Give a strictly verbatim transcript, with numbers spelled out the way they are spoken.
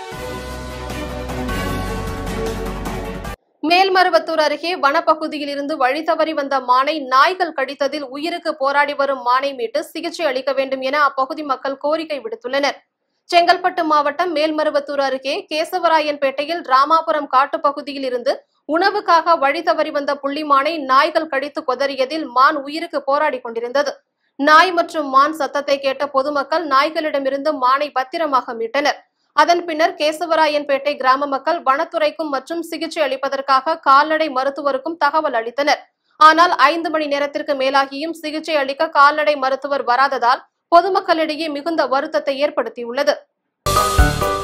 மேல்மருவத்தூர் அருகே வனப்பகுதியில் இருந்து வழி தவறி வந்த மானை நாய்கள் கடித்ததில் உயிருக்கு போராடி வரும் மானை மீட்டு சிகிச்சை அளிக்க வேண்டும் என அப்பகுதி மக்கள் கோரிக்கை விடுத்துள்ளனர். செங்கல்பட்டு மாவட்டம் மேல்மருவத்தூர் அருகே கேசவராயன்பேட்டையில் ராமாபுரம் காட்டுப்பகுதியில் இருந்து உணவுக்காக வழி தவறி வந்த புள்ளிமானை நாய்கள் கடித்து கொதறியதில் மான் உயிருக்கு போராடி கொண்டிருந்தது. நாய் மற்றும் மான் சத்தத்தை கேட்ட பொதுமக்கள் நாய்களிடமிருந்து மானை பத்திரமாக மீட்டனர். அதன் பின்னர் கேசவராயன்பேட்டை கிராம மக்கள் வனத்துறைக்கும் மற்றும் சிகிச்சை அளிப்பதற்காக கால்நடை மருத்துவருக்கும் தகவல் அளித்தனர். ஆனால் ஐந்து மணி நேரத்திற்கு மேலாகியும் சிகிச்சை அளிக்க கால்நடை மருத்துவர் வராததால் பொதுமக்களிடையே மிகுந்த வருத்தத்தை ஏற்படுத்தியுள்ளது.